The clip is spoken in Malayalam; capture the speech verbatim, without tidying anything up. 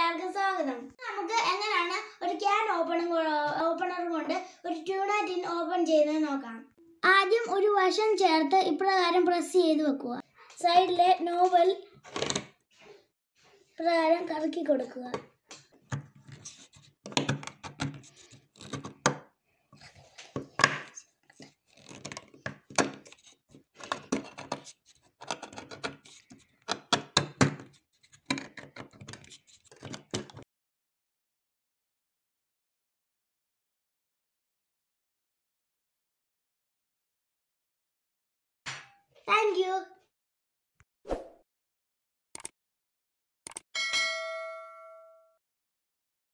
എല്ലാവർക്കും സ്വാഗതം. നമുക്ക് എങ്ങനെയാണ് ഒരു ക്യാൻ ഓപ്പണും ഓപ്പണർ കൊണ്ട് ഒരു ട്യൂണ ടിൻ ഓപ്പൺ ചെയ്യുന്നത് നോക്കാം. ആദ്യം ഒരു വശം ചേർത്ത് ഇപ്രകാരം പ്രസ് ചെയ്ത് വെക്കുക. സൈഡിലെ നോബൽ പ്രകാരം കറക്കി കൊടുക്കുക. Thank you.